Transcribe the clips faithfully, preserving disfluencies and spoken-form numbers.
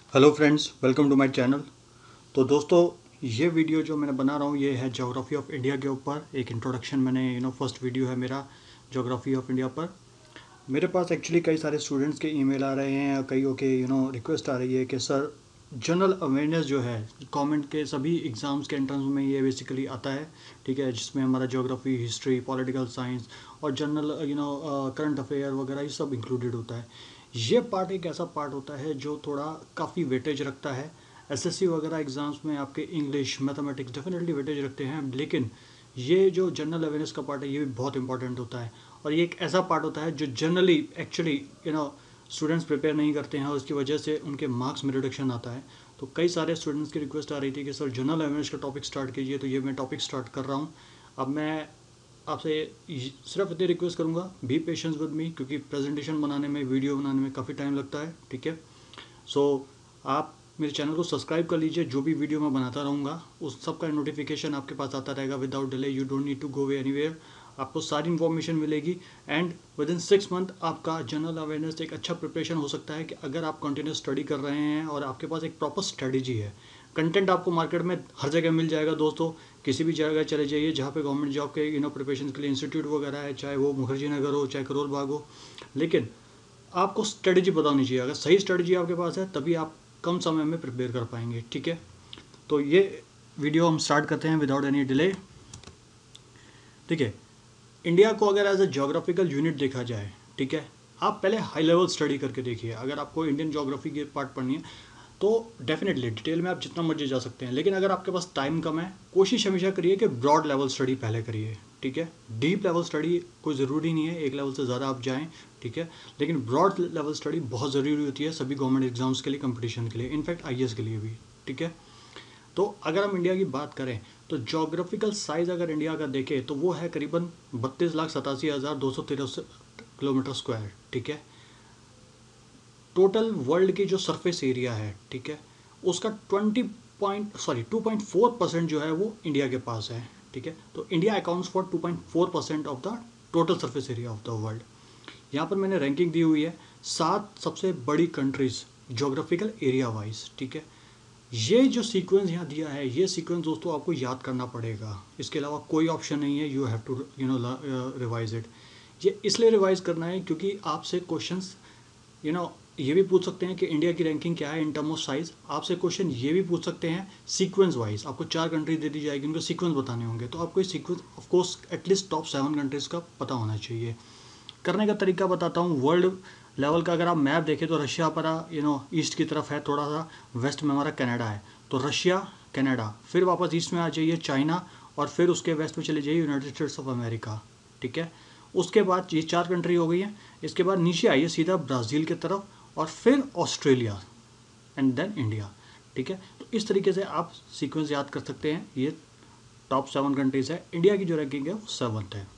Hello friends, welcome to my channel. तो दोस्तों, ये वीडियो जो मैंने बना रहा हूँ ये है ज्योग्राफी ऑफ इंडिया के ऊपर। एक इंट्रोडक्शन मैंने यू नो फर्स्ट वीडियो है मेरा ज्योग्राफी ऑफ इंडिया पर। मेरे पास एक्चुअली कई सारे स्टूडेंट्स के ईमेल आ रहे हैं, कईयों के यू नो रिक्वेस्ट आ रही है कि सर जनरल अवेयरनेस जो है गवर्नमेंट के सभी एग्ज़ाम्स के एंट्रेंस में ये बेसिकली आता है, ठीक है, जिसमें हमारा ज्योग्राफी, हिस्ट्री, पॉलिटिकल साइंस और general you know current affair वगैरह ये सब इंक्लूडेड होता है। ये पार्ट एक ऐसा पार्ट होता है जो थोड़ा काफ़ी वेटेज रखता है। एसएससी वगैरह एग्ज़ाम्स में आपके इंग्लिश, मैथमेटिक्स डेफिनेटली वेटेज रखते हैं, लेकिन ये जो जनरल अवेयरनेस का पार्ट है ये भी बहुत इंपॉर्टेंट होता है। और ये एक ऐसा पार्ट होता है जो generally actually you know students prepare नहीं करते हैं और उसकी वजह से उनके मार्क्स में रिडक्शन आता है। तो कई सारे स्टूडेंट्स की रिक्वेस्ट आ रही थी कि सर जनरल अवेयरनेस का टॉपिक स्टार्ट कीजिए, तो ये मैं टॉपिक स्टार्ट कर रहा हूँ। अब मैं आपसे सिर्फ इतनी रिक्वेस्ट करूँगा, बी पेशेंस विद मी, क्योंकि प्रेजेंटेशन बनाने में, वीडियो बनाने में काफ़ी टाइम लगता है, ठीक है। सो so, आप मेरे चैनल को सब्सक्राइब कर लीजिए। जो भी वीडियो मैं बनाता रहूँगा उस सब का नोटिफिकेशन आपके पास आता रहेगा without delay. You don't need to go way anywhere, आपको सारी इन्फॉर्मेशन मिलेगी। And within six month आपका जनरल अवेयरनेस एक अच्छा प्रिपरेशन हो सकता है कि अगर आप कंटिन्यूस स्टडी कर रहे हैं और आपके पास एक प्रॉपर स्ट्रेटजी है। कंटेंट आपको मार्केट में हर जगह मिल जाएगा दोस्तों। किसी भी जगह चले जाइए जहाँ पे गवर्नमेंट जॉब के यू नो प्रिपरेशन के लिए इंस्टीट्यूट वगैरह है, चाहे वो मुखर्जी नगर हो, चाहे करोल बाग हो, लेकिन आपको स्ट्रेटजी पता होनी चाहिए। अगर सही स्ट्रेटजी आपके पास है तभी आप कम समय में प्रिपेयर कर पाएंगे, ठीक है। तो ये वीडियो हम स्टार्ट करते हैं विदाउट एनी डिले, ठीक है। इंडिया को अगर एज ए ज्योग्राफिकल यूनिट देखा जाए, ठीक है, आप पहले हाई लेवल स्टडी करके देखिए। अगर आपको इंडियन ज्योग्राफी की पार्ट पढ़नी है तो डेफिनेटली डिटेल में आप जितना मर्जी जा सकते हैं, लेकिन अगर आपके पास टाइम कम है, कोशिश हमेशा करिए कि ब्रॉड लेवल स्टडी पहले करिए, ठीक है। डीप लेवल स्टडी कोई ज़रूरी नहीं है, एक लेवल से ज़्यादा आप जाएं, ठीक है, लेकिन ब्रॉड लेवल स्टडी बहुत ज़रूरी होती है सभी गवर्नमेंट एग्जाम्स के लिए, कंपटीशन के लिए, इनफैक्ट आई ए एस के लिए भी, ठीक है। तो अगर हम इंडिया की बात करें तो जोग्राफिकल साइज़ अगर इंडिया का देखें तो वो है करीबन बत्तीस लाख सतासी हज़ार दो सौ तिरसठ किलोमीटर स्क्वायर, ठीक है। टोटल वर्ल्ड की जो सरफेस एरिया है, ठीक है, उसका twenty point sorry two point four percent जो है वो इंडिया के पास है, ठीक है। तो India accounts for two point four percent of the total surface area of the world. यहाँ पर मैंने रैंकिंग दी हुई है सात सबसे बड़ी कंट्रीज जोग्राफिकल एरिया वाइज, ठीक है। ये जो सीक्वेंस यहाँ दिया है, ये सीक्वेंस दोस्तों आपको याद करना पड़ेगा, इसके अलावा कोई ऑप्शन नहीं है। You have to you know revise it. ये इसलिए रिवाइज करना है क्योंकि आपसे क्वेश्चंस यू नो ये भी पूछ सकते हैं कि इंडिया की रैंकिंग क्या है इन टर्म ऑफ साइज। आपसे क्वेश्चन ये भी पूछ सकते हैं सीक्वेंस वाइज। आपको चार कंट्री दे दी जाएगी, उनके सीक्वेंस बताने होंगे, तो आपको इस sequence of course at least top seven countries का पता होना चाहिए। करने का तरीका बताता हूँ। वर्ल्ड लेवल का अगर आप मैप देखें तो रशिया पर यू नो ईस्ट की तरफ है, थोड़ा सा वेस्ट में हमारा कनाडा है, तो रशिया, कनाडा, फिर वापस ईस्ट में आ जाइए चाइना, और फिर उसके वेस्ट में चले जाइए यूनाइटेड स्टेट्स ऑफ अमेरिका, ठीक है। उसके बाद ये चार कंट्री हो गई हैं। इसके बाद नीचे आइए सीधा ब्राज़ील की तरफ, और फिर ऑस्ट्रेलिया, एंड देन इंडिया, ठीक है। तो इस तरीके से आप सीक्वेंस याद कर सकते हैं। ये टॉप सेवन कंट्रीज़ है। इंडिया की जो रैंकिंग है वो सेवन्थ है।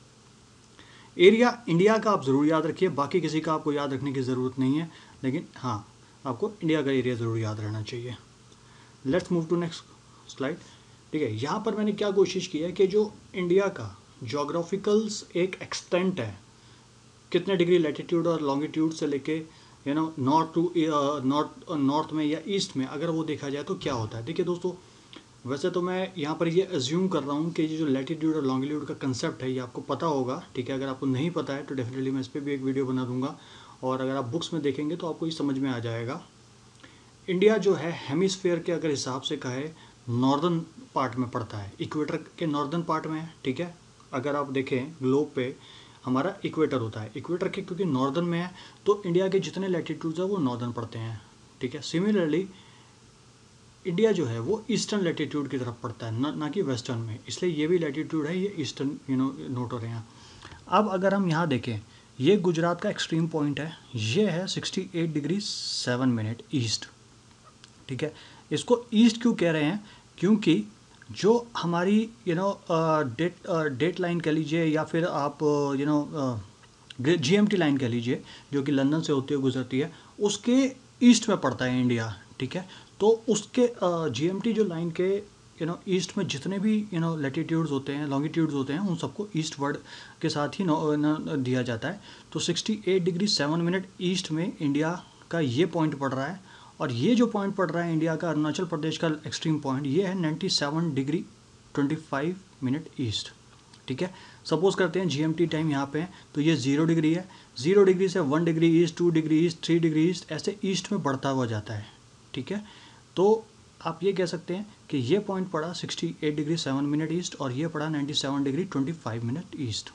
एरिया इंडिया का आप ज़रूर याद रखिए, बाकी किसी का आपको याद रखने की ज़रूरत नहीं है, लेकिन हाँ आपको इंडिया का एरिया ज़रूर याद रहना चाहिए। Let's move to next slide, ठीक है। यहाँ पर मैंने क्या कोशिश की है कि जो इंडिया का जोग्राफिकल्स एक एक्सटेंट है, कितने डिग्री लैटिट्यूड और लॉन्गिट्यूड से लेके you know north to north north में या ईस्ट में अगर वो देखा जाए तो क्या होता है। देखिए दोस्तों, वैसे तो मैं यहाँ पर ये अज्यूम कर रहा हूँ कि ये जो लैटिट्यूड और लॉन्गिट्यूड का कंसेप्ट है ये आपको पता होगा, ठीक है। अगर आपको नहीं पता है तो डेफिनेटली मैं इस पर भी एक वीडियो बना दूंगा, और अगर आप बुक्स में देखेंगे तो आपको ये समझ में आ जाएगा। इंडिया जो है हेमिस्फेयर के अगर हिसाब से कहे नॉर्दर्न पार्ट में पड़ता है, इक्वेटर के नॉर्दर्न पार्ट में है, ठीक है। अगर आप देखें ग्लोब पे हमारा इक्वेटर होता है, इक्वेटर के क्योंकि नॉर्दर्न में है तो इंडिया के जितने लैटिट्यूड्स हैं वो नॉर्दर्न पड़ते हैं, ठीक है। सिमिलरली इंडिया जो है वो ईस्टर्न लैटिट्यूड की तरफ पड़ता है, ना ना कि वेस्टर्न में, इसलिए ये भी लैटिट्यूड है, ये ईस्टर्न यू नो नोट हो रहे हैं। अब अगर हम यहाँ देखें, ये गुजरात का एक्सट्रीम पॉइंट है, ये है sixty eight degree seven minute east, ठीक है। इसको ईस्ट क्यों कह रहे हैं? क्योंकि जो हमारी you know date date line कह लीजिए, या फिर आप you know G M T line कह लीजिए, जो कि लंदन से होती हुई गुजरती है, उसके ईस्ट में पड़ता है इंडिया, ठीक है। तो उसके जी एम टी जो लाइन के यू नो ईस्ट में जितने भी यू नो लैटिट्यूड्स होते हैं, लॉन्गिट्यूड्स होते हैं, उन सबको ईस्ट वर्ड के साथ ही दिया जाता है। तो sixty eight degree seven minute east में इंडिया का ये पॉइंट पड़ रहा है, और ये जो पॉइंट पड़ रहा है इंडिया का, अरुणाचल प्रदेश का एक्सट्रीम पॉइंट, ये है ninety seven degree twenty five minute east, ठीक है। सपोज करते हैं जीएमटी टाइम यहाँ पे है, तो ये जीरो डिग्री है, जीरो डिग्री से one degree east, two degree east, three degree east, ऐसे ईस्ट में बढ़ता हुआ जाता है, ठीक है। तो आप ये कह सकते हैं कि ये पॉइंट पड़ा sixty eight degree seven minute east और ये पड़ा ninety seven degree twenty five minute east,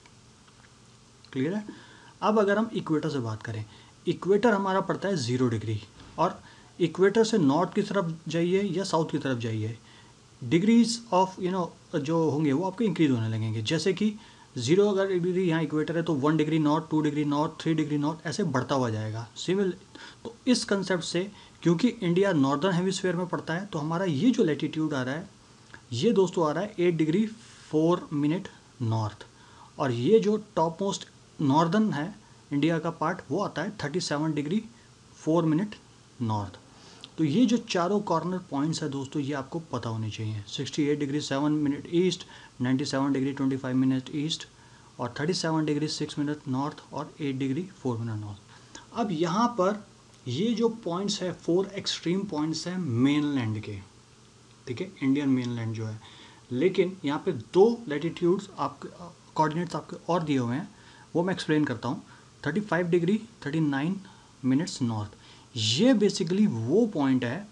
clear है। अब अगर हम इक्वेटर से बात करें, इक्वेटर हमारा पड़ता है ज़ीरो डिग्री, और इक्वेटर से नॉर्थ की तरफ जाइए या साउथ की तरफ जाइए, डिग्रीज ऑफ यू नो जो होंगे वो आपके इंक्रीज होने लगेंगे। जैसे कि जीरो अगर डिग्री यहाँ इक्वेटर है तो one degree north, two degree north, three degree north, ऐसे बढ़ता हुआ जाएगा सिमिलर। तो इस कंसेप्ट से, क्योंकि इंडिया नॉर्दर्न हेमिस्फीयर में पड़ता है, तो हमारा ये जो लैटिट्यूड आ रहा है ये दोस्तों आ रहा है eight degree four minute north, और ये जो टॉप मोस्ट नॉर्दर्न है इंडिया का पार्ट वो आता है thirty seven degree four minute north. तो ये जो चारों कॉर्नर पॉइंट्स है दोस्तों ये आपको पता होने चाहिए, sixty eight degree seven minute east, ninety seven degree twenty five minute east, और thirty seven degree six minute north, और eight degree four minute north. अब यहाँ पर ये जो पॉइंट्स है, फोर एक्सट्रीम पॉइंट्स हैं मेनलैंड के, ठीक है, इंडियन मेनलैंड जो है। लेकिन यहाँ पे दो लैटिट्यूड्स आपके कोऑर्डिनेट्स आपके और दिए हुए हैं, वो मैं एक्सप्लेन करता हूँ। Thirty five degree thirty nine minutes north, ये बेसिकली वो पॉइंट है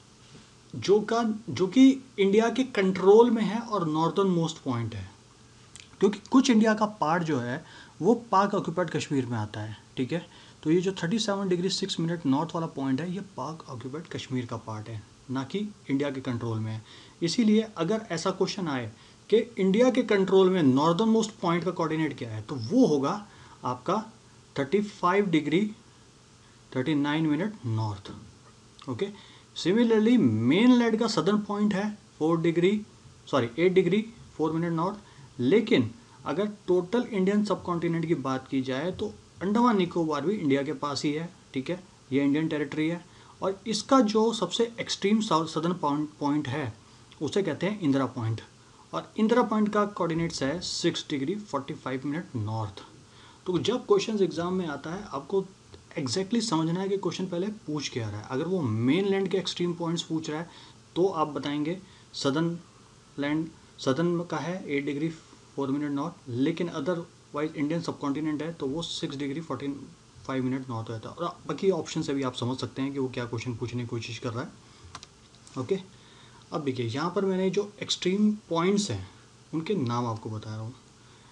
जो का जो कि इंडिया के कंट्रोल में है और नॉर्दर्न मोस्ट पॉइंट है, क्योंकि कुछ इंडिया का पार्ट जो है वो पाक ऑक्यूपाइड कश्मीर में आता है, ठीक है। तो ये जो thirty seven degree six minute north वाला पॉइंट है ये पाक ऑक्यूपाइड कश्मीर का पार्ट है, ना कि इंडिया के कंट्रोल में है। इसीलिए अगर ऐसा क्वेश्चन आए कि इंडिया के कंट्रोल में नॉर्दर्न मोस्ट पॉइंट का कोऑर्डिनेट क्या है, तो वो होगा आपका thirty five degree thirty nine minute north, okay. Similarly mainland का सदर्न पॉइंट है four degree sorry eight degree four minute north. लेकिन अगर टोटल इंडियन सब कॉन्टिनेंट की बात की जाए तो अंडमान निकोबार भी इंडिया के पास ही है, ठीक है, ये इंडियन टेरिटरी है। और इसका जो सबसे एक्सट्रीम सदर्न पॉइंट है उसे कहते हैं इंदिरा पॉइंट, और इंदिरा पॉइंट का कोऑर्डिनेट्स है six degree forty five minute north. तो जब क्वेश्चन एग्जाम में आता है आपको एग्जैक्टली exactly समझना है कि क्वेश्चन पहले पूछ क्या रहा है। अगर वो मेन लैंड के एक्सट्रीम पॉइंट्स पूछ रहा है तो आप बताएंगे सदर्न लैंड सदर्न का है eight degree four minute north, लेकिन अदरवाइज इंडियन सब कॉन्टिनेंट है तो वो six degree fourteen five minute north रहता है। और बाकी ऑप्शन से भी आप समझ सकते हैं कि वो क्या क्वेश्चन पूछने की कोशिश कर रहा है, ओके। अब देखिए यहाँ पर मैंने जो एक्सट्रीम पॉइंट्स हैं उनके नाम आपको बता रहा हूँ,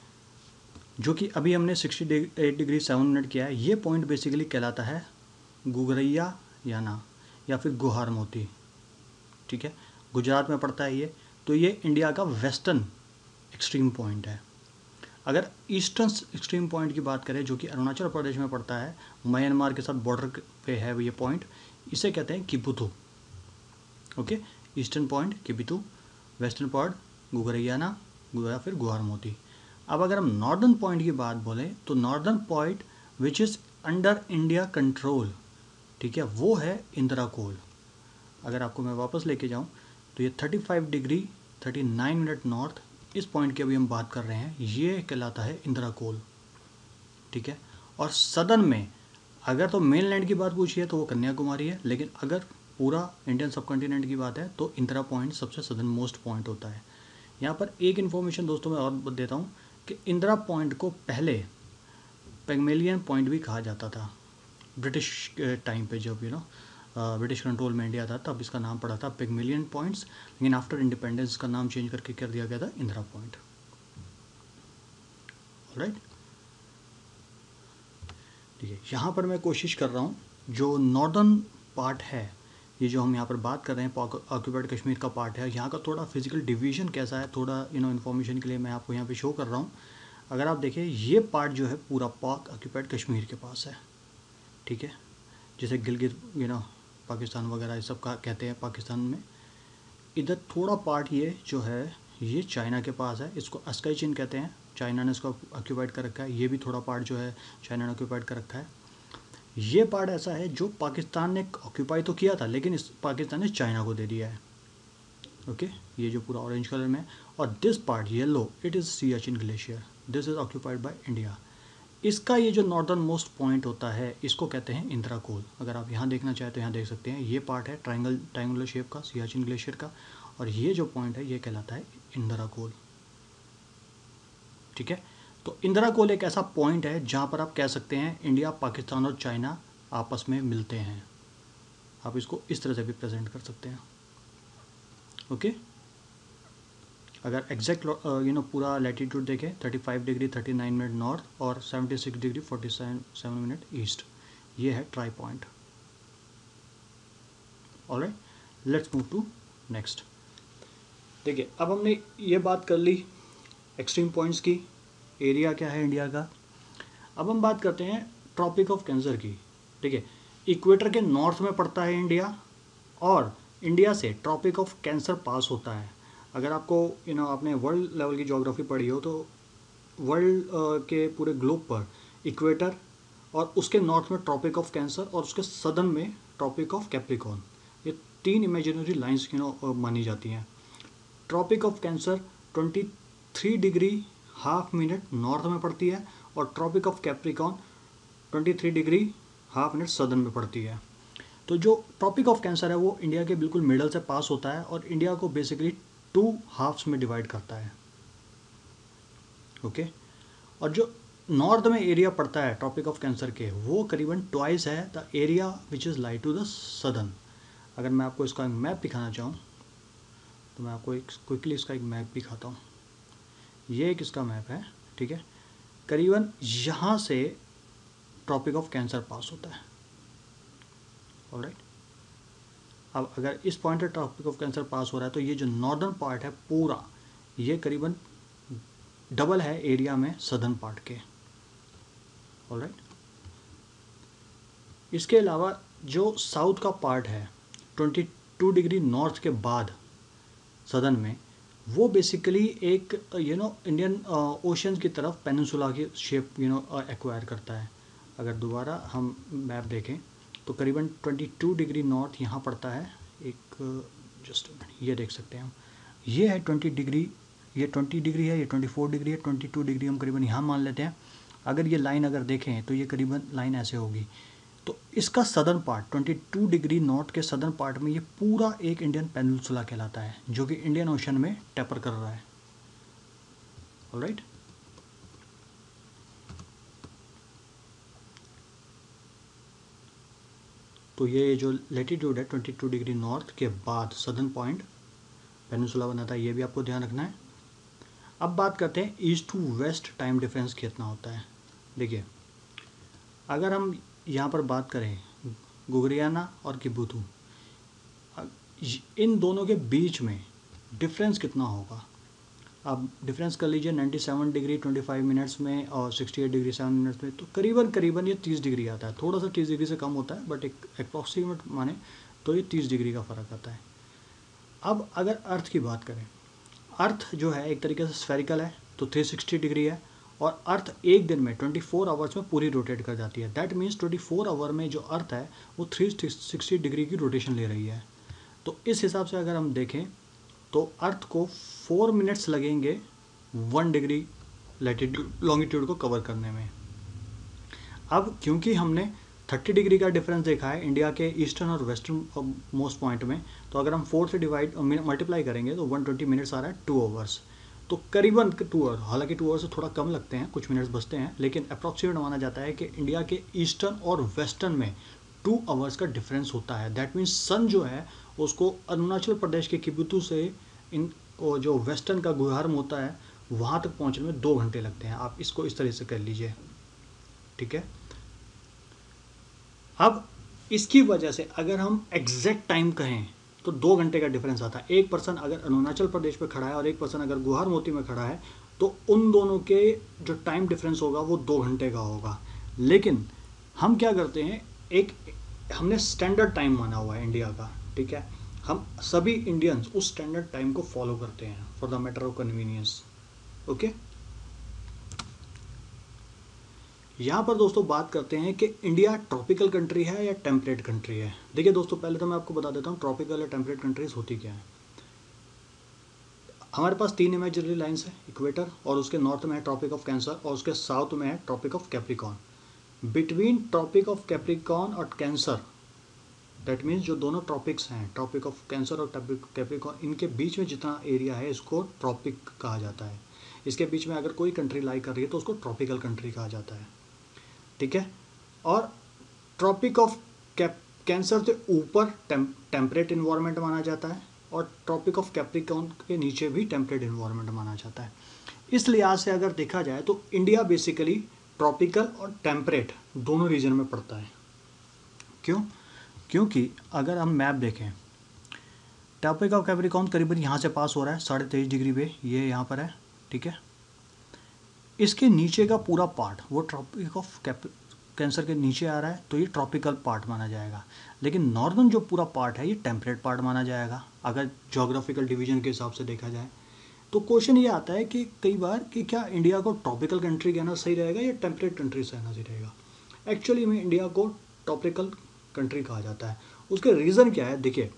जो कि अभी हमने sixty eight degree seven minute किया है। ये पॉइंट बेसिकली कहलाता है गुगरैया याना या फिर गुहार मोती, ठीक है, गुजरात में पड़ता है ये। तो ये इंडिया का वेस्टर्न एक्सट्रीम पॉइंट है। अगर ईस्टर्न एक्सट्रीम पॉइंट की बात करें जो कि अरुणाचल प्रदेश में पड़ता है, म्यांमार के साथ बॉर्डर पे है ये पॉइंट, इसे कहते हैं Kibithu, okay. Eastern point Kibithu, western point गुगरैयाना या फिर गुहार मोती। अब अगर हम नॉर्दर्न पॉइंट की बात बोलें तो northern point which is under India control, ठीक है, वो है इंदिरा कोल। अगर आपको मैं वापस लेके जाऊं तो ये thirty five degree thirty nine minute north, इस पॉइंट की अभी हम बात कर रहे हैं, ये कहलाता है इंदिरा कोल, ठीक है। और सदर्न में अगर तो मेनलैंड की बात पूछी है तो वो कन्याकुमारी है, लेकिन अगर पूरा इंडियन सब कॉन्टिनेंट की बात है तो इंदिरा पॉइंट सबसे सदर्न मोस्ट पॉइंट होता है। यहाँ पर एक इन्फॉर्मेशन दोस्तों मैं और देता हूँ कि इंदिरा पॉइंट को पहले पेगमेलियन पॉइंट भी कहा जाता था ब्रिटिश टाइम पे, जब यू नो ब्रिटिश कंट्रोल में इंडिया था तब इसका नाम पड़ा था पेगमेलियन पॉइंट्स, लेकिन आफ्टर इंडिपेंडेंस का नाम चेंज करके कर दिया गया था इंदिरा पॉइंट, ऑलराइट, ठीक है। यहाँ पर मैं कोशिश कर रहा हूँ जो नॉर्दर्न पार्ट है, ये जो हम यहाँ पर बात कर रहे हैं ऑक्यूपाइड कश्मीर का पार्ट है, यहाँ का थोड़ा फिजिकल डिवीजन कैसा है थोड़ा यू नो इन्फॉर्मेशन के लिए मैं आपको यहाँ पे शो कर रहा हूँ। अगर आप देखें ये पार्ट जो है पूरा पाक ऑक्यूपाइड कश्मीर के पास है, ठीक है, जैसे गिलगित यू नो पाकिस्तान वगैरह ये सब का कहते हैं पाकिस्तान में। इधर थोड़ा पार्ट ये जो है ये चाइना के पास है, इसको अस्काई चीन कहते हैं, चाइना ने इसको ऑक्यूपाइड कर रखा है। ये भी थोड़ा पार्ट जो है चाइना ने ऑक्यूपाइड कर रखा है। ये पार्ट ऐसा है जो पाकिस्तान ने ऑक्यूपाई तो किया था लेकिन इस पाकिस्तान ने चाइना को दे दिया है, ओके, ये जो पूरा ऑरेंज कलर में। और this part yellow it is Siachen glacier, this is occupied by India. इसका ये जो नॉर्दर्न मोस्ट पॉइंट होता है इसको कहते हैं इंदिरा कोल। अगर आप यहाँ देखना चाहें तो यहाँ देख सकते हैं, ये पार्ट है ट्रायंगल ट्रायंगुलर शेप का सियाचिन ग्लेशियर का, और ये जो पॉइंट है ये कहलाता है इंदिरा कोल। ठीक है, तो इंदिरा कोल एक ऐसा पॉइंट है जहाँ पर आप कह सकते हैं इंडिया, पाकिस्तान और चाइना आपस में मिलते हैं। आप इसको इस तरह से भी प्रेजेंट कर सकते हैं। ओके, अगर एग्जैक्ट यू नो पूरा लैटिट्यूड देखें, thirty five degree thirty nine minute north और seventy six degree forty seven minute east, ये है tri point. Alright, let's move to next. देखिए, अब हमने ये बात कर ली एक्सट्रीम पॉइंट्स की, एरिया क्या है इंडिया का। अब हम बात करते हैं ट्रॉपिक ऑफ कैंसर की। ठीक है, इक्वेटर के नॉर्थ में पड़ता है इंडिया, और इंडिया से ट्रॉपिक ऑफ कैंसर पास होता है। अगर आपको यू नो आपने वर्ल्ड लेवल की ज्योग्राफी पढ़ी हो तो वर्ल्ड के पूरे ग्लोब पर इक्वेटर और उसके नॉर्थ में ट्रॉपिक ऑफ कैंसर और उसके सदर्न में ट्रॉपिक ऑफ कैप्रिकॉर्न, ये तीन इमेजिनरी लाइंस यू नो मानी जाती हैं। Tropic of cancer twenty three degree half minute north में पड़ती है, और tropic of Capricorn twenty three degree half minute southern में पड़ती है। तो जो ट्रॉपिक ऑफ कैंसर है वो इंडिया के बिल्कुल मिडल से पास होता है, और इंडिया को बेसिकली टू हाफ्स में डिवाइड करता है। ओके, और जो नॉर्थ में एरिया पड़ता है ट्रॉपिक ऑफ कैंसर के, वो करीबन ट्वाइस है the area which is lie to the southern. अगर मैं आपको इसका मैप दिखाना चाहूँ तो मैं आपको एक क्विकली इसका एक मैप दिखाता हूँ। ये एक इसका मैप है। ठीक है, करीबन यहाँ से ट्रॉपिक ऑफ कैंसर पास होता है। ऑलराइट, अब अगर इस पॉइंट पर ट्रॉपिक ऑफ कैंसर पास हो रहा है तो ये जो नॉर्दर्न पार्ट है पूरा, ये करीबन डबल है एरिया में सदर्न पार्ट के। ऑलराइट, इसके अलावा जो साउथ का पार्ट है ट्वेंटी टू डिग्री नॉर्थ के बाद सदर्न में, वो बेसिकली एक यू नो इंडियन ओशन की तरफ पेनिनसुला की शेप यू नो एक्वायर करता है। अगर दोबारा हम मैप देखें तो करीबन ट्वेंटी टू डिग्री नॉर्थ यहाँ पड़ता है। एक जस्ट ये देख सकते हैं हम, ये है ट्वेंटी डिग्री, ये ट्वेंटी डिग्री है, ये ट्वेंटी फोर डिग्री है, ट्वेंटी टू डिग्री हम करीबन यहाँ मान लेते हैं। अगर ये लाइन अगर देखें तो ये करीबन लाइन ऐसे होगी। तो इसका southern part twenty two degree north के सदर्न पार्ट में ये पूरा एक इंडियन पेनिनसुला कहलाता है, जो कि इंडियन ओशन में टेपर कर रहा है। ऑलराइट, तो ये जो लैटिट्यूड है ट्वेंटी टू डिग्री नॉर्थ के बाद सदर्न पॉइंट पेनिनसुला बनाता है, ये भी आपको ध्यान रखना है। अब बात करते हैं east to west time difference कितना होता है। देखिए, अगर हम यहाँ पर बात करें गुगरियाना और किबुतु, इन दोनों के बीच में डिफरेंस कितना होगा। आप डिफरेंस कर लीजिए ninety seven degree twenty five minutes में और sixty eight degree seven minutes में, तो करीबन करीबन ये तीस डिग्री आता है। थोड़ा सा तीस डिग्री से कम होता है, बट एक अप्रॉक्सीमेट माने तो ये तीस डिग्री का फ़र्क आता है। अब अगर अर्थ की बात करें, अर्थ जो है एक तरीके से स्फेरिकल है तो थ्री सिक्सटी डिग्री है, और अर्थ एक दिन में ट्वेंटी फोर आवर्स में पूरी रोटेट कर जाती है। That means twenty four hour में जो अर्थ है वो थ्री सिक्सटी डिग्री की रोटेशन ले रही है। तो इस हिसाब से अगर हम देखें तो अर्थ को फोर मिनट्स लगेंगे वन डिग्री लैटिट्यूड लॉन्गिट्यूड को कवर करने में। अब क्योंकि हमने थर्टी डिग्री का डिफरेंस देखा है इंडिया के ईस्टर्न और वेस्टर्न मोस्ट पॉइंट में, तो अगर हम फोर से डिवाइड मल्टीप्लाई करेंगे तो वन ट्वेंटी मिनट्स आ रहा है, टू आवर्स। तो करीबन टू आवर, हालांकि टू आवर्स से थोड़ा कम लगते हैं, कुछ मिनट्स बचते हैं, लेकिन अप्रॉक्सीमेट माना जाता है कि इंडिया के ईस्टर्न और वेस्टर्न में टू आवर्स का डिफरेंस होता है। दैट मीन्स सन जो है उसको अरुणाचल प्रदेश के किबुतु से इन जो वेस्टर्न का गुहार्म होता है वहाँ तक पहुँचने में दो घंटे लगते हैं। आप इसको इस तरह से कर लीजिए। ठीक है, अब इसकी वजह से अगर हम एग्जैक्ट टाइम कहें तो दो घंटे का डिफरेंस आता है। एक पर्सन अगर अरुणाचल प्रदेश में खड़ा है और एक पर्सन अगर गुवाहाटी में खड़ा है तो उन दोनों के जो टाइम डिफरेंस होगा वो दो घंटे का होगा। लेकिन हम क्या करते हैं, एक हमने स्टैंडर्ड टाइम माना हुआ है इंडिया का। ठीक है, हम सभी इंडियंस उस स्टैंडर्ड टाइम को फॉलो करते हैं for the matter of convenience. Okay, यहाँ पर दोस्तों बात करते हैं कि इंडिया ट्रॉपिकल कंट्री है या टेम्परेट कंट्री है। देखिए दोस्तों, पहले तो मैं आपको बता देता हूँ ट्रॉपिकल या टेम्परेट कंट्रीज होती क्या है। हमारे पास तीन इमेजरी लाइंस है, इक्वेटर, और उसके नॉर्थ में है ट्रॉपिक ऑफ कैंसर, और उसके साउथ में है tropic of Capricorn. Between tropic of Capricorn और कैंसर, दैट मीन्स जो दोनों ट्रॉपिक्स हैं, ट्रॉपिक ऑफ कैंसर और कैप्रिकॉर्न, इनके बीच में जितना एरिया है इसको ट्रॉपिक कहा जाता है। इसके बीच में अगर कोई कंट्री लाई कर रही है तो उसको ट्रॉपिकल कंट्री कहा जाता है, ठीक है। और ट्रॉपिक ऑफ कैंसर से ऊपर टेम्परेट इन्वायरमेंट माना जाता है, और ट्रॉपिक ऑफ कैप्रिकॉर्न के नीचे भी टेम्परेट इन्वायरमेंट माना जाता है। इस लिहाज से अगर देखा जाए तो इंडिया बेसिकली ट्रॉपिकल और टेम्परेट दोनों रीजन में पड़ता है। क्यों? क्योंकि अगर हम मैप देखें, ट्रॉपिक ऑफ कैप्रिकॉर्न करीबन यहाँ से पास हो रहा है साढ़े तेईस डिग्री पे, ये यहाँ पर है, ठीक है। इसके नीचे का पूरा पार्ट वो ट्रॉपिक ऑफ कैंसर के नीचे आ रहा है, तो ये ट्रॉपिकल पार्ट माना जाएगा। लेकिन नॉर्दर्न जो पूरा पार्ट है ये टेम्परेट पार्ट माना जाएगा अगर ज्योग्राफिकल डिवीजन के हिसाब से देखा जाए। तो क्वेश्चन ये आता है कि कई बार कि क्या इंडिया को ट्रॉपिकल कंट्री कहना सही रहेगा या टेम्परेट कंट्री कहना सही रहेगा। एक्चुअली में इंडिया को ट्रॉपिकल कंट्री कहा जाता है। उसके रीज़न क्या है, देखिए,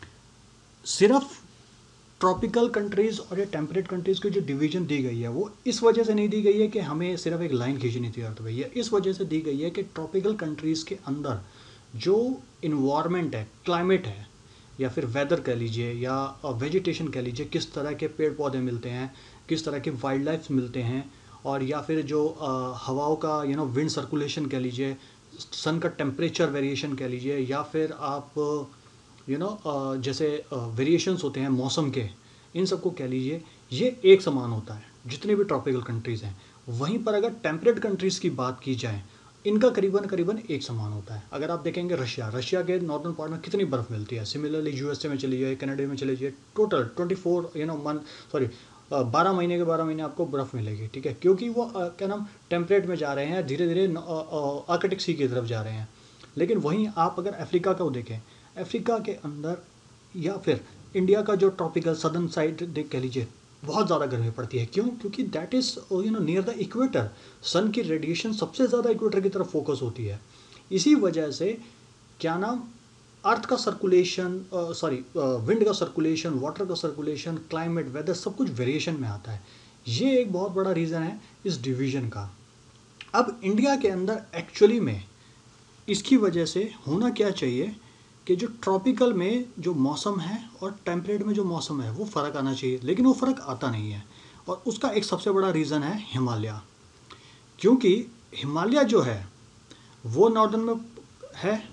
सिर्फ ट्रॉपिकल कंट्रीज़ और ये टेम्परेट कंट्रीज़ की जो डिवीज़न दी गई है वो इस वजह से नहीं दी गई है कि हमें सिर्फ एक लाइन खींचनी थी अर्थ भैया, इस वजह से दी गई है कि ट्रॉपिकल कंट्रीज़ के अंदर जो इन्वायरमेंट है, क्लाइमेट है, या फिर वेदर कह लीजिए या वेजिटेशन कह लीजिए, किस तरह के पेड़ पौधे मिलते हैं, किस तरह के वाइल्ड लाइफ मिलते हैं, और या फिर जो हवाओं का यू नो विंड सर्कुलेशन कह लीजिए, सन का टेम्परेचर वेरिएशन कह लीजिए, या फिर आप यू नो जैसे वेरिएशंस होते हैं मौसम के, इन सबको कह लीजिए, ये एक समान होता है जितने भी ट्रॉपिकल कंट्रीज़ हैं। वहीं पर अगर टेम्परेट कंट्रीज़ की बात की जाए, इनका करीबन करीबन एक समान होता है। अगर आप देखेंगे रशिया रशिया के नॉर्दर्न पार्ट में कितनी बर्फ़ मिलती है, सिमिलरली यूएसए में चली जाए, कनाडा में चली जाए, total twenty four you know month sorry बारह महीने के बारह महीने आपको बर्फ़ मिलेगी, ठीक है, क्योंकि वो uh, क्या नाम टेम्परेट में जा रहे हैं, धीरे धीरे आर्कटिक सी की तरफ जा रहे हैं। लेकिन वहीं आप अगर अफ्रीका को देखें, अफ्रीका के अंदर या फिर इंडिया का जो ट्रॉपिकल सदर्न साइड देख कह लीजिए, बहुत ज़्यादा गर्मी पड़ती है। क्यों? क्योंकि that is you know near the equator, sun की रेडिएशन सबसे ज़्यादा इक्वेटर की तरफ फोकस होती है। इसी वजह से क्या नाम अर्थ का सर्कुलेशन, सॉरी विंड का सर्कुलेशन, वाटर का सर्कुलेशन, क्लाइमेट, वेदर, सब कुछ वेरिएशन में आता है। ये एक बहुत बड़ा रीज़न है इस डिवीज़न का। अब इंडिया के अंदर एक्चुअली में इसकी वजह से होना क्या चाहिए कि जो ट्रॉपिकल में जो मौसम है और टेम्परेट में जो मौसम है वो फ़र्क आना चाहिए, लेकिन वो फ़र्क आता नहीं है। और उसका एक सबसे बड़ा रीज़न है हिमालय, क्योंकि हिमालय जो है वो नॉर्दर्न में है,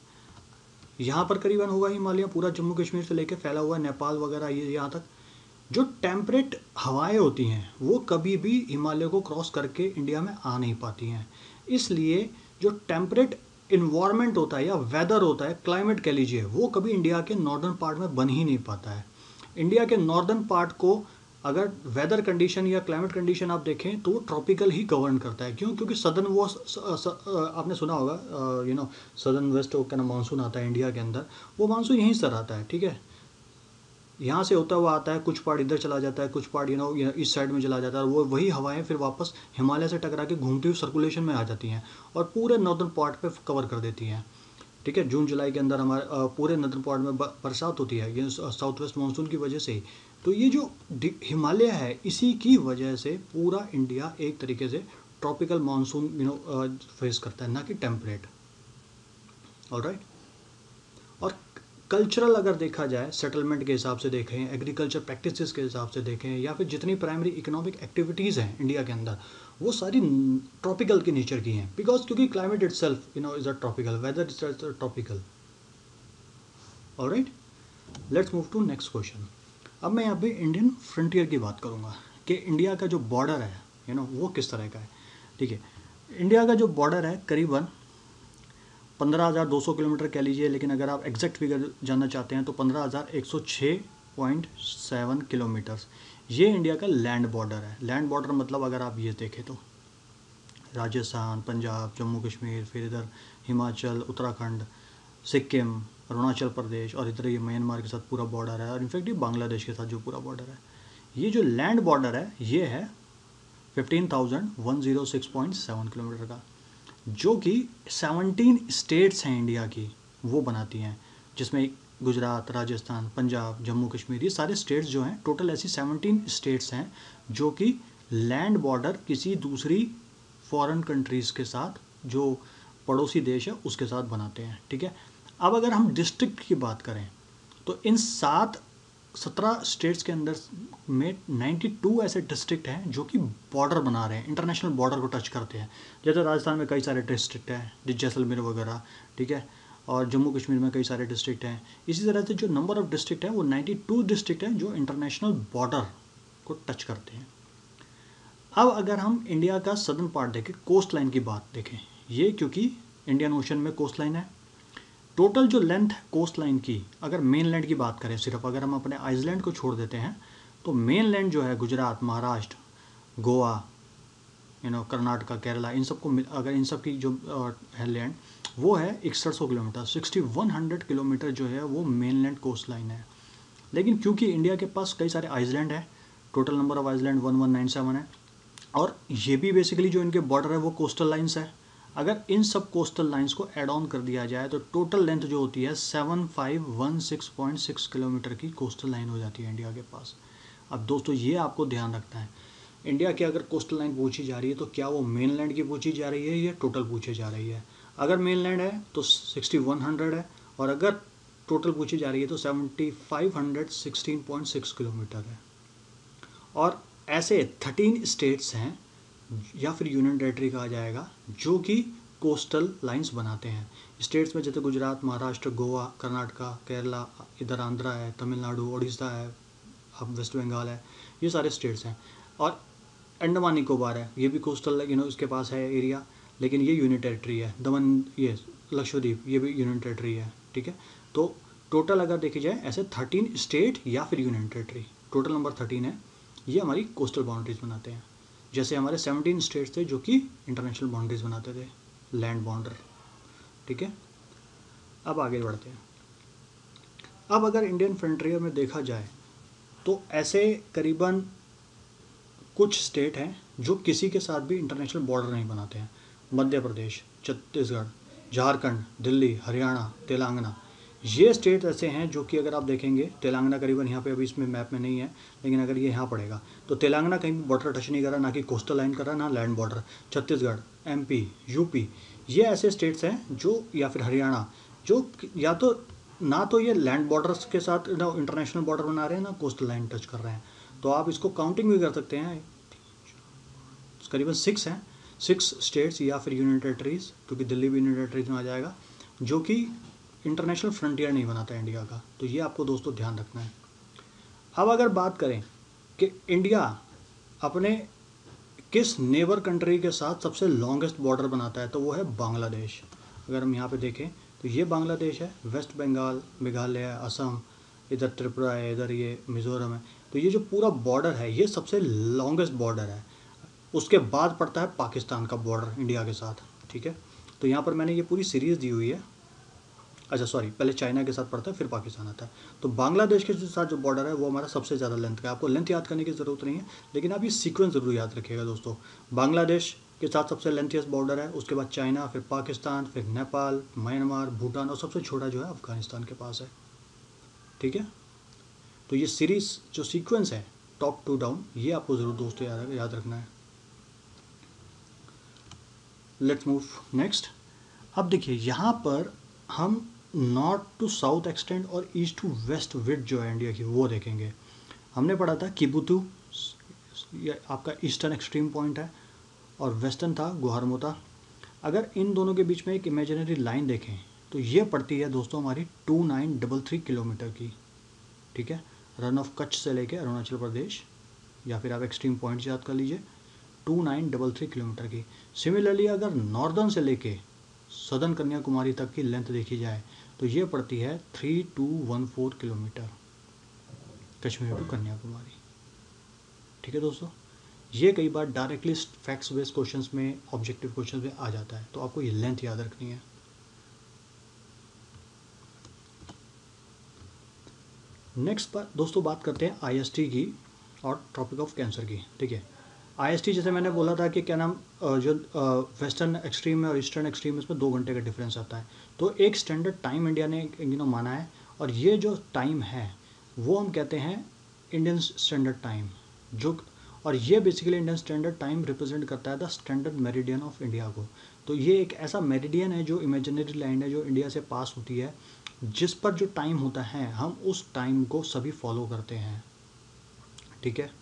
यहाँ पर करीबन होगा हिमालय, पूरा जम्मू कश्मीर से लेकर फैला हुआ है, नेपाल वगैरह ये यहाँ तक। जो टेम्परेट हवाएं होती हैं वो कभी भी हिमालय को क्रॉस करके इंडिया में आ नहीं पाती हैं। इसलिए जो टेम्परेट इन्वायरमेंट होता है या वेदर होता है, क्लाइमेट कह लीजिए, वो कभी इंडिया के नॉर्दर्न पार्ट में बन ही नहीं पाता है। इंडिया के नॉर्दर्न पार्ट को अगर वेदर कंडीशन या क्लाइमेट कंडीशन आप देखें तो वो ट्रॉपिकल ही गवर्न करता है। क्यों? क्योंकि सदर्न वो स, स, स, आपने सुना होगा यू नो सदर्न वेस्ट का ना मानसून आता है इंडिया के अंदर, वो मानसून यहीं से आता है, ठीक है, यहाँ से होता हुआ आता है, कुछ पार्ट इधर चला जाता है, कुछ पार्ट यू नो इस साइड में चला जाता है, और वो वही हवाएं फिर वापस हिमालय से टकरा के घूमती हुई सर्कुलेशन में आ जाती हैं और पूरे नॉर्दर्न पार्ट पे कवर कर देती हैं, ठीक है। जून जुलाई के अंदर हमारे पूरे नॉर्दर्न पार्ट में बरसात होती है, ये साउथ वेस्ट मानसून की वजह से ही। तो ये जो हिमालय है, इसी की वजह से पूरा इंडिया एक तरीके से tropical monsoon you know face करता है, ना कि टेम्परेट। ऑलराइट। और कल्चरल अगर देखा जाए, सेटलमेंट के हिसाब से देखें, एग्रीकल्चर प्रैक्टिसेस के हिसाब से देखें, या फिर जितनी प्राइमरी इकोनॉमिक एक्टिविटीज़ हैं इंडिया के अंदर, वो सारी ट्रॉपिकल की नेचर की हैं। बिकॉज क्योंकि climate itself you know is a tropical, weather is a tropical. Alright, let's move to next question. अब मैं यहाँ पे इंडियन फ्रंटियर की बात करूँगा कि इंडिया का जो बॉर्डर है यू नो वो किस तरह का है, ठीक है। इंडिया का जो बॉर्डर है करीबन पंद्रह हज़ार दो सौ किलोमीटर कह लीजिए, लेकिन अगर आप एग्जैक्ट फिगर जानना चाहते हैं तो पंद्रह हज़ार एक सौ छः पॉइंट सेवन किलोमीटर्स ये इंडिया का लैंड बॉर्डर है। लैंड बॉर्डर मतलब अगर आप ये देखें तो राजस्थान, पंजाब, जम्मू कश्मीर, फिर इधर हिमाचल, उत्तराखंड, सिक्किम, अरुणाचल प्रदेश, और इधर ये म्यांमार के साथ पूरा बॉर्डर है, और इनफैक्ट ये बांग्लादेश के साथ जो पूरा बॉर्डर है, ये जो लैंड बॉर्डर है ये है fifteen thousand one zero six point seven kilometer का, जो कि सेवनटीन स्टेट्स हैं इंडिया की वो बनाती हैं, जिसमें गुजरात, राजस्थान, पंजाब, जम्मू कश्मीर, ये सारे स्टेट्स जो हैं, टोटल ऐसी सेवनटीन स्टेट्स हैं जो कि लैंड बॉर्डर किसी दूसरी फॉरेन कंट्रीज़ के साथ, जो पड़ोसी देश है उसके साथ बनाते हैं, ठीक है। अब अगर हम डिस्ट्रिक्ट की बात करें तो इन सात सत्रह स्टेट्स के अंदर में बानवे ऐसे डिस्ट्रिक्ट हैं जो कि बॉर्डर बना रहे हैं, इंटरनेशनल बॉर्डर को टच करते हैं। जैसे राजस्थान में कई सारे डिस्ट्रिक्ट हैं, जैसलमेर वगैरह, ठीक है, और जम्मू कश्मीर में कई सारे डिस्ट्रिक्ट हैं। इसी तरह से जो नंबर ऑफ डिस्ट्रिक्ट हैं वो बानवे डिस्ट्रिक्ट हैं जो इंटरनेशनल बॉर्डर को टच करते हैं। अब अगर हम इंडिया का सदर्न पार्ट देखें, कोस्ट लाइन की बात देखें, ये क्योंकि इंडियन ओशन में कोस्ट लाइन है, टोटल जो लेंथ है कोस्ट लाइन की, अगर मेन लैंड की बात करें, सिर्फ अगर हम अपने आइसलैंड को छोड़ देते हैं तो मेन लैंड जो है गुजरात, महाराष्ट्र, गोवा, यू नो कर्नाटका, केरला, इन सब को अगर इन सब की जो है लैंड वो है इकसठ सौ kilometer, sixty one hundred kilometer जो है वो मेन लैंड कोस्ट लाइन है। लेकिन क्योंकि इंडिया के पास कई सारे आइसलैंड है, total number of island one one nine seven है, और ये भी बेसिकली जो इनके बॉर्डर है वो कोस्टल लाइन्स है। अगर इन सब कोस्टल लाइंस को ऐड ऑन कर दिया जाए तो टोटल लेंथ जो होती है seven five one six point six kilometer की कोस्टल लाइन हो जाती है इंडिया के पास। अब दोस्तों ये आपको ध्यान रखना है, इंडिया की अगर कोस्टल लाइन पूछी जा रही है तो क्या वो मेन लैंड की पूछी जा रही है या टोटल पूछी जा रही है। अगर मेन लैंड है तो सिक्सटी वन हंड्रेड है, और अगर टोटल पूछी जा रही है तो seventy five hundred sixteen point six kilometer है। और ऐसे थर्टीन स्टेट्स हैं या फिर यूनियन टेरेटरी कहा जाएगा जो कि कोस्टल लाइंस बनाते हैं। स्टेट्स में जैसे गुजरात, महाराष्ट्र, गोवा, कर्नाटका, केरला, इधर आंध्रा है, तमिलनाडु, उड़ीसा है, अब वेस्ट बंगाल है, ये सारे स्टेट्स हैं। और अंडमान निकोबार है, ये भी कोस्टल यू नो इसके पास है एरिया, लेकिन ये यूनियन टेरेटरी है। दमन, ये लक्षद्वीप, ये भी यूनियन टेरेटरी है, ठीक है। तो टोटल अगर देखी जाए ऐसे थर्टीन स्टेट या फिर union territory, total number thirteen है, ये हमारी कोस्टल बाउंड्रीज बनाते हैं। जैसे हमारे सेवनटीन स्टेट्स थे जो कि इंटरनेशनल बाउंड्रीज बनाते थे, लैंड बॉर्डर, ठीक है। अब आगे बढ़ते हैं। अब अगर इंडियन फ्रंटियर में देखा जाए तो ऐसे करीबन कुछ स्टेट हैं जो किसी के साथ भी इंटरनेशनल बॉर्डर नहीं बनाते हैं। मध्य प्रदेश, छत्तीसगढ़, झारखंड, दिल्ली, हरियाणा, तेलंगाना, ये स्टेट ऐसे हैं जो कि अगर आप देखेंगे, तेलंगाना करीबन यहाँ पे अभी इसमें मैप में नहीं है, लेकिन अगर ये यहाँ पड़ेगा तो तेलंगाना कहीं भी बॉर्डर टच नहीं कर रहा, ना कि कोस्टल लाइन कर रहा, ना land border. Chhattisgarh, MP, UP, ये ऐसे स्टेट्स हैं जो, या फिर हरियाणा, जो या तो ना तो ये लैंड बॉर्डर्स के साथ ना इंटरनेशनल बॉर्डर बना रहे हैं, ना कोस्टल लाइन टच कर रहे हैं। तो आप इसको काउंटिंग भी कर सकते हैं, करीबन सिक्स हैं, सिक्स स्टेट्स या फिर यूनियन टेरेटरीज, क्योंकि दिल्ली भी यूनियन टेरेटरीज में आ जाएगा, जो कि इंटरनेशनल फ्रंटियर नहीं बनाता है इंडिया का। तो ये आपको दोस्तों ध्यान रखना है। अब अगर बात करें कि इंडिया अपने किस नेबर कंट्री के साथ सबसे लॉन्गेस्ट बॉर्डर बनाता है, तो वो है बांग्लादेश। अगर हम यहाँ पे देखें तो ये बांग्लादेश है, वेस्ट बंगाल, मेघालय, असम, इधर त्रिपुरा है, इधर ये मिज़ोरम है। तो ये जो पूरा बॉर्डर है ये सबसे लॉन्गेस्ट बॉर्डर है। उसके बाद पड़ता है पाकिस्तान का बॉर्डर इंडिया के साथ, ठीक है। तो यहाँ पर मैंने ये पूरी सीरीज़ दी हुई है। अच्छा सॉरी, पहले चाइना के साथ पड़ता है फिर पाकिस्तान आता है। तो बांग्लादेश के साथ जो बॉर्डर है वो हमारा सबसे ज़्यादा लेंथ का है। आपको लेंथ याद करने की ज़रूरत नहीं है, लेकिन आप ये सीक्वेंस ज़रूर याद रखिएगा दोस्तों। बांग्लादेश के साथ सबसे लेंथियस्ट बॉर्डर है, उसके बाद चाइना, फिर पाकिस्तान, फिर नेपाल, म्यांमार, भूटान, और सबसे छोटा जो है अफगानिस्तान के पास है, ठीक है। तो ये सीरीज़ जो सीक्वेंस है टॉप टू डाउन, ये आपको ज़रूर दोस्तों याद याद रखना है। Let's move next. अब देखिए यहाँ पर हम नॉर्थ टू साउथ एक्सटेंड और ईस्ट टू वेस्ट विड्थ जो है इंडिया की वो देखेंगे। हमने पढ़ा था किबुतु, ये आपका ईस्टर्न एक्सट्रीम पॉइंट है, और वेस्टर्न था गुहारमोता। अगर इन दोनों के बीच में एक इमेजिनरी लाइन देखें तो ये पड़ती है दोस्तों हमारी two nine double three kilometer की, ठीक है। रन ऑफ कच्छ से लेके अरुणाचल प्रदेश, या फिर आप एक्सट्रीम पॉइंट याद कर लीजिए, two nine double three kilometer की। सिमिलरली अगर नॉर्दर्न से लेके सदर्न कन्याकुमारी तक की लेंथ देखी जाए तो ये पड़ती है three two one four kilometer, Kashmir to Kanyakumari, ठीक है दोस्तों। ये कई बार डायरेक्टली फैक्ट्स बेस्ड क्वेश्चंस में, ऑब्जेक्टिव क्वेश्चंस में आ जाता है, तो आपको ये लेंथ याद रखनी है। नेक्स्ट बात दोस्तों, बात करते हैं आईएसटी की और ट्रॉपिक ऑफ कैंसर की, ठीक है। आईएसटी जैसे मैंने बोला था कि क्या नाम, जो वेस्टर्न एक्सट्रीम में और ईस्टर्न एक्सट्रीम में इसमें दो घंटे का डिफरेंस आता है। तो एक स्टैंडर्ड टाइम इंडिया ने यू नो माना है, और ये जो टाइम है वो हम कहते हैं इंडियन स्टैंडर्ड टाइम, जो और ये basically Indian standard time represent करता है the standard meridian of India को। तो ये एक ऐसा मेरिडियन है जो इमेजिनरी लाइन है जो इंडिया से पास होती है, जिस पर जो टाइम होता है हम उस टाइम को सभी फॉलो करते हैं, ठीक है।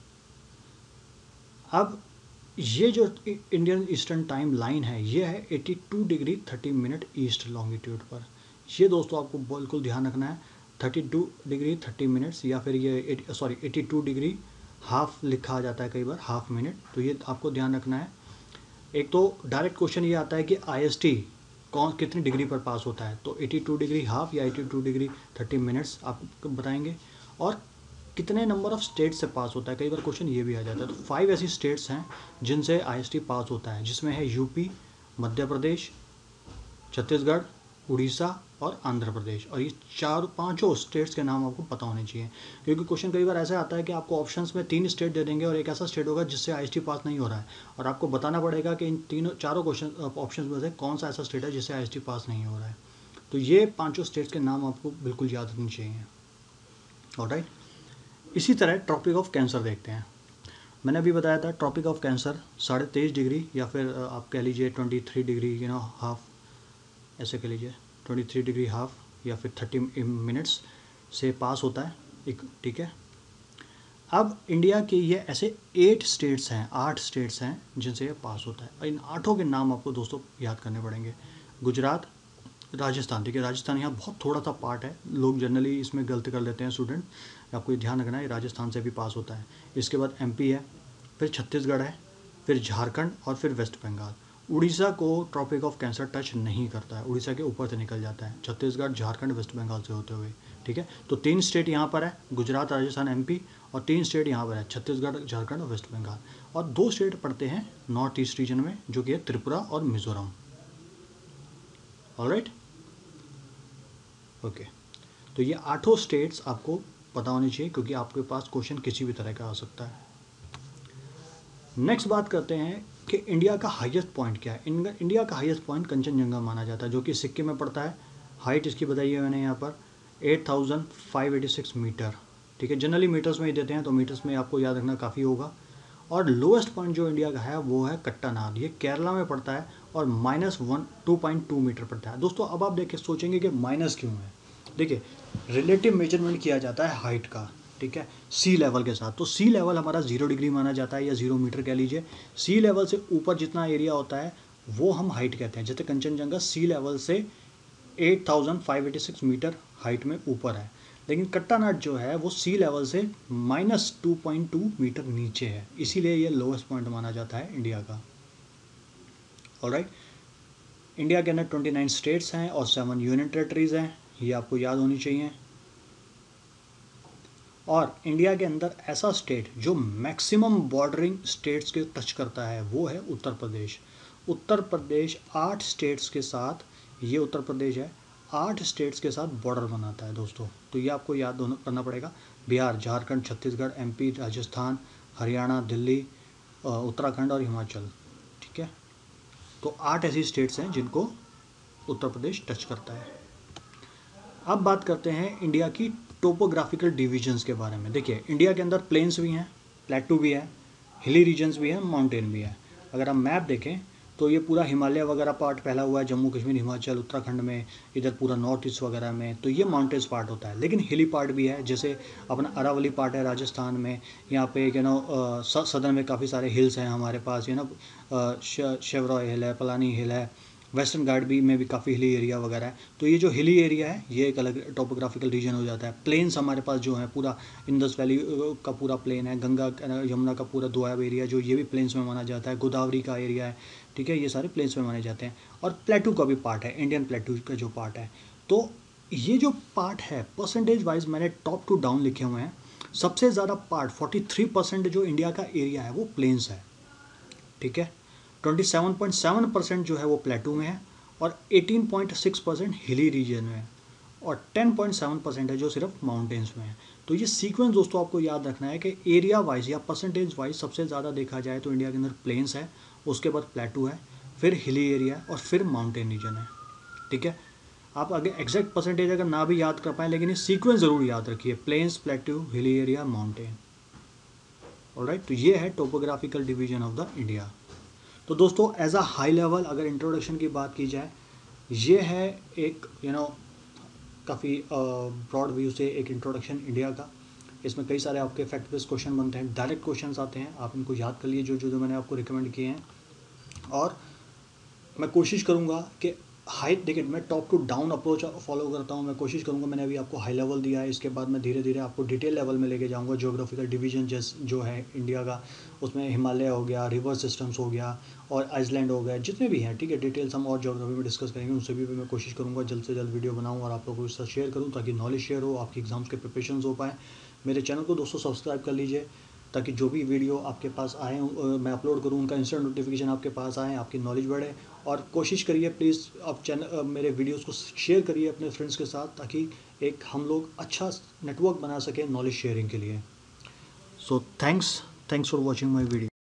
अब ये जो इंडियन ईस्टर्न टाइम लाइन है ये है बयासी डिग्री तीस मिनट ईस्ट लॉन्गिट्यूड पर। ये दोस्तों आपको बिल्कुल ध्यान रखना है, बत्तीस डिग्री तीस मिनट्स या फिर ये सॉरी बयासी डिग्री हाफ लिखा जाता है कई बार, हाफ मिनट, तो ये आपको ध्यान रखना है। एक तो डायरेक्ट क्वेश्चन ये आता है कि आईएसटी कौन कितनी डिग्री पर पास होता है, तो बयासी डिग्री हाफ या बयासी डिग्री तीस मिनट्स आप बताएंगे, और कितने नंबर ऑफ स्टेट से पास होता है, कई बार क्वेश्चन ये भी आ जाता है। तो फाइव ऐसी स्टेट्स हैं जिनसे आईएसटी पास होता है, जिसमें है यूपी, मध्य प्रदेश, छत्तीसगढ़, उड़ीसा और आंध्र प्रदेश। और ये चार पांचों स्टेट्स के नाम आपको पता होने चाहिए, क्योंकि क्वेश्चन कई बार ऐसा आता है कि आपको ऑप्शंस में तीन स्टेट दे देंगे और एक ऐसा स्टेट होगा जिससे आईएसटी पास नहीं हो रहा है, और आपको बताना पड़ेगा कि इन तीनों चारों क्वेश्चन ऑप्शंस में से कौन सा ऐसा स्टेट है जिससे आईएसटी पास नहीं हो रहा है। तो ये पाँचों स्टेट्स के नाम आपको बिल्कुल याद रखने चाहिए। ऑलराइट, इसी तरह ट्रॉपिक ऑफ कैंसर देखते हैं। मैंने अभी बताया था ट्रॉपिक ऑफ कैंसर साढ़े तेईस डिग्री या फिर आप कह लीजिए twenty three degree you know half, ऐसे कह लीजिए तेईस डिग्री हाफ या फिर तीस मिनट्स से पास होता है एक, ठीक है। अब इंडिया के ये ऐसे एट स्टेट्स हैं, आठ स्टेट्स हैं जिनसे ये पास होता है, और इन आठों के नाम आपको दोस्तों याद करने पड़ेंगे। गुजरात, राजस्थान, ठीक है, राजस्थान यहाँ बहुत थोड़ा सा पार्ट है, लोग जनरली इसमें गलती कर लेते हैं स्टूडेंट, आपको ये ध्यान रखना है, राजस्थान से भी पास होता है। इसके बाद एमपी है, फिर छत्तीसगढ़ है, फिर झारखंड और फिर वेस्ट बंगाल। उड़ीसा को ट्रॉपिक ऑफ कैंसर टच नहीं करता है, उड़ीसा के ऊपर से निकल जाता है, छत्तीसगढ़, झारखंड, वेस्ट बंगाल से होते हुए, ठीक है। तो तीन स्टेट यहाँ पर है, गुजरात, राजस्थान, एमपी, और तीन स्टेट यहाँ पर है, छत्तीसगढ़, झारखंड और वेस्ट बंगाल, और दो स्टेट पड़ते हैं नॉर्थ ईस्ट रीजन में जो कि है त्रिपुरा और मिजोरम। ऑलराइट, ओके, तो ये आठों स्टेट्स आपको पता होनी चाहिए क्योंकि आपके पास क्वेश्चन किसी भी तरह का आ सकता है। नेक्स्ट बात करते हैं कि इंडिया का हाईएस्ट पॉइंट क्या है। इंडिया का हाईएस्ट पॉइंट कंचनजंगा माना जाता है, जो कि सिक्किम में पड़ता है। हाइट इसकी बताई है मैंने यहाँ पर आठ हज़ार पाँच सौ छियासी मीटर, ठीक है। जनरली मीटर्स में ही देते हैं, तो मीटर्स में आपको याद रखना काफ़ी होगा। और लोएस्ट पॉइंट जो इंडिया का है वो है कट्टानाद, ये केरला में पड़ता है और minus one two point two meter पड़ता है। दोस्तों अब आप देखें सोचेंगे कि माइनस क्यों है, देखिए रिलेटिव मेजरमेंट किया जाता है हाइट का, ठीक है, सी लेवल के साथ। तो सी लेवल हमारा जीरो डिग्री माना जाता है या जीरो मीटर कह लीजिए। सी लेवल से ऊपर जितना एरिया होता है वो हम हाइट कहते हैं। जैसे कंचनजंगा सी लेवल से आठ हज़ार पाँच सौ छियासी मीटर हाइट में ऊपर है, लेकिन कट्टानाड जो है वो सी लेवल से minus two point two meter नीचे है, इसीलिए ये लोएस्ट पॉइंट माना जाता है इंडिया का। ऑलराइट, इंडिया के अंदर उनतीस स्टेट्स हैं और सेवन यूनियन टेरिटरीज हैं, ये आपको याद होनी चाहिए। और इंडिया के अंदर ऐसा स्टेट जो मैक्सिमम बॉर्डरिंग स्टेट्स के टच करता है वो है उत्तर प्रदेश। उत्तर प्रदेश आठ स्टेट्स के साथ, ये उत्तर प्रदेश है, आठ स्टेट्स के साथ बॉर्डर बनाता है दोस्तों, तो ये आपको याद करना पड़ेगा। बिहार, झारखंड, छत्तीसगढ़, एमपी, राजस्थान, हरियाणा, दिल्ली, उत्तराखंड और हिमाचल, ठीक है। तो आठ ऐसी स्टेट्स हैं जिनको उत्तर प्रदेश टच करता है। अब बात करते हैं इंडिया की टोपोग्राफिकल डिविजन्स के बारे में। देखिए इंडिया के अंदर प्लेन्स भी हैं, प्लेटू भी है, हिली रीजन्स भी हैं, माउंटेन भी है। अगर हम मैप देखें तो ये पूरा हिमालय वगैरह पार्ट फैला हुआ है, जम्मू कश्मीर, हिमाचल, उत्तराखंड में, इधर पूरा नॉर्थ ईस्ट वगैरह में, तो ये माउंटेन्स पार्ट होता है। लेकिन हिली पार्ट भी है, जैसे अपना अरावली पार्ट है राजस्थान में, यहाँ पे यू नो सदर्न में काफ़ी सारे हिल्स हैं हमारे पास, यू नो शेवरॉय हिल है, पलानी हिल है, वेस्टर्न घाट भी में भी काफ़ी हिली एरिया वगैरह है। तो ये जो हिली एरिया है ये एक अलग टोपोग्राफिकल रीजन हो जाता है। प्लेन्स हमारे पास जो है पूरा इंडस वैली का पूरा प्लेन है, गंगा यमुना का पूरा दोआब एरिया जो ये भी प्लेन्स में माना जाता है, गोदावरी का एरिया है, ठीक है, ये सारे प्लेन्स में माने जाते हैं। और प्लेटू का भी पार्ट है, इंडियन प्लेटू का जो पार्ट है। तो ये जो पार्ट है परसेंटेज वाइज मैंने टॉप टू डाउन लिखे हुए हैं। सबसे ज़्यादा पार्ट फोर्टी थ्री परसेंट जो इंडिया का एरिया है वो प्लेन्स है, ठीक है। सत्ताईस पॉइंट सात परसेंट जो है वो प्लेटू में है और अठारह पॉइंट छह परसेंट हिली रीजन में है और दस पॉइंट सात परसेंट है जो सिर्फ माउंटेन्स में है। तो ये सीक्वेंस दोस्तों आपको याद रखना है कि एरिया वाइज या परसेंटेज वाइज सबसे ज़्यादा देखा जाए तो इंडिया के अंदर प्लेन्स है, उसके बाद प्लेटू है, फिर हिली एरिया और फिर माउंटेन रीजन है, ठीक है। आप अगर एग्जैक्ट परसेंटेज अगर ना भी याद कर पाए, लेकिन ये सीक्वेंस ज़रूर याद रखिए, plains, plateau, hilly area, mountain. Alright, तो ये है topographical division of the India. तो दोस्तों एज अ हाई लेवल अगर इंट्रोडक्शन की बात की जाए, ये है एक यू नो काफ़ी ब्रॉड व्यू से एक इंट्रोडक्शन इंडिया का। इसमें कई सारे आपके फैक्ट बेस्ड क्वेश्चन बनते हैं, डायरेक्ट क्वेश्चंस आते हैं, आप इनको याद कर लिए जो जो जो मैंने आपको रिकमेंड किए हैं। और मैं कोशिश करूँगा कि हाई, देखिए मैं top to down approach follow करता हूँ। मैं कोशिश करूँगा, मैंने अभी आपको हाई लेवल दिया है, इसके बाद मैं धीरे धीरे आपको डिटेल लेवल में लेके जाऊँगा। ज्योग्राफिकल डिवीजन जैस जो है इंडिया का, उसमें हिमालय हो गया, रिवर सिस्टम्स हो गया और आइसलैंड हो गया, जितने भी हैं, ठीक है, डिटेल्स हम और ज्योग्राफी में डिस्कस करेंगे। उनसे भी मैं कोशिश करूँगा जल्द से जल्द वीडियो बनाऊँ और आप लोगों के साथ शेयर करूँ, ताकि नॉलेज शेयर हो, आपकी एग्जाम्स के प्रिपरेशन हो पाए। मेरे चैनल को दोस्तों सब्सक्राइब कर लीजिए, ताकि जो भी वीडियो आपके पास आए मैं अपलोड करूं, उनका इंस्टेंट नोटिफिकेशन आपके पास आए, आपकी नॉलेज बढ़े। और कोशिश करिए प्लीज़ आप चैनल मेरे वीडियोस को शेयर करिए अपने फ्रेंड्स के साथ, ताकि एक हम लोग अच्छा नेटवर्क बना सकें नॉलेज शेयरिंग के लिए। So thanks thanks for watching my video.